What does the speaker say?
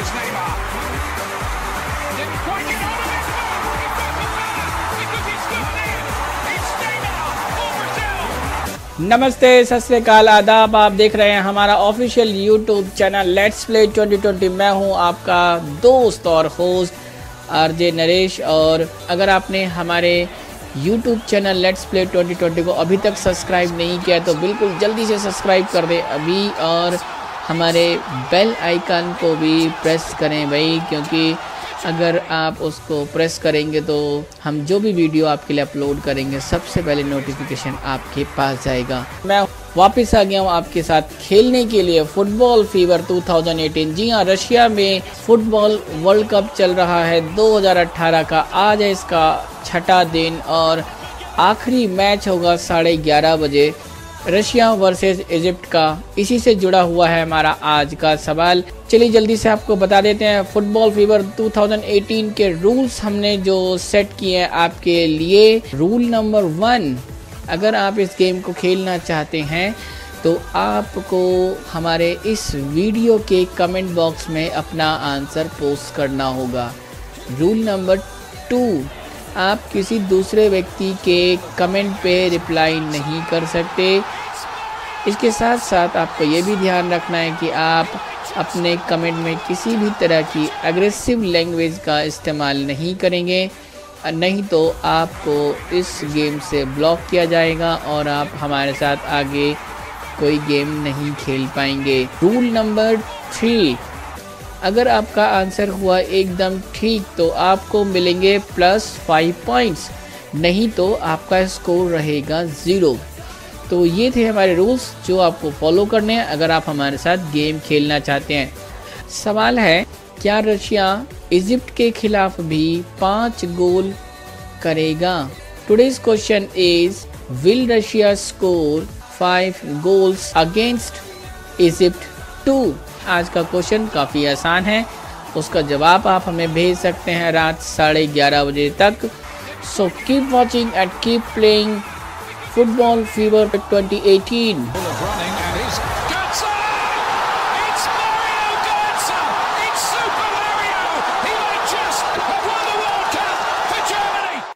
It's Neymar. Didn't quite get out of it. It doesn't matter because it's still there. It's Neymar for Brazil. नमस्ते, सत श्री अकाल, आदाब। आप देख रहे हैं हमारा official YouTube channel let's play 2020। मैं हूं आपका दोस्त और होस्ट आरजे नरेश। और अगर आपने हमारे यूट्यूब चैनल लेट्स प्ले 2020 को अभी तक सब्सक्राइब नहीं किया तो बिल्कुल जल्दी से सब्सक्राइब कर दें अभी, और हमारे बेल आइकन को भी प्रेस करें भाई, क्योंकि अगर आप उसको प्रेस करेंगे तो हम जो भी वीडियो आपके लिए अपलोड करेंगे सबसे पहले नोटिफिकेशन आपके पास जाएगा। मैं वापस आ गया हूँ आपके साथ खेलने के लिए फुटबॉल फीवर 2018। जी हाँ, रशिया में फुटबॉल वर्ल्ड कप चल रहा है 2018 का। आज है इसका छठा दिन और आखिरी मैच होगा 11:30 बजे, रशिया वर्सेस इजिप्ट का। इसी से जुड़ा हुआ है हमारा आज का सवाल। चलिए जल्दी से आपको बता देते हैं फुटबॉल फीवर 2018 के रूल्स हमने जो सेट किए हैं आपके लिए। रूल नंबर 1, अगर आप इस गेम को खेलना चाहते हैं तो आपको हमारे इस वीडियो के कमेंट बॉक्स में अपना आंसर पोस्ट करना होगा। रूल नंबर 2, आप किसी दूसरे व्यक्ति के कमेंट पे रिप्लाई नहीं कर सकते। इसके साथ साथ आपको ये भी ध्यान रखना है कि आप अपने कमेंट में किसी भी तरह की एग्रेसिव लैंग्वेज का इस्तेमाल नहीं करेंगे, नहीं तो आपको इस गेम से ब्लॉक किया जाएगा और आप हमारे साथ आगे कोई गेम नहीं खेल पाएंगे। रूल नंबर 3, अगर आपका आंसर हुआ एकदम ठीक तो आपको मिलेंगे +5 पॉइंट्स, नहीं तो आपका स्कोर रहेगा 0। तो ये थे हमारे रूल्स जो आपको फॉलो करने हैं अगर आप हमारे साथ गेम खेलना चाहते हैं। सवाल है, क्या रशिया इजिप्ट के खिलाफ भी 5 गोल करेगा? Today's question is, will Russia score 5 goals against Egypt 2? आज का क्वेश्चन काफ़ी आसान है, उसका जवाब आप हमें भेज सकते हैं रात 11:30 बजे तक। So keep watching and keep playing football fever 2018।